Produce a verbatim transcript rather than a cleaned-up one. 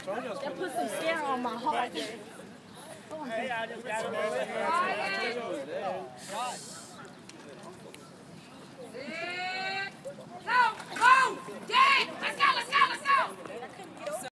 That put some scare on my heart. Hey, I just got him over there.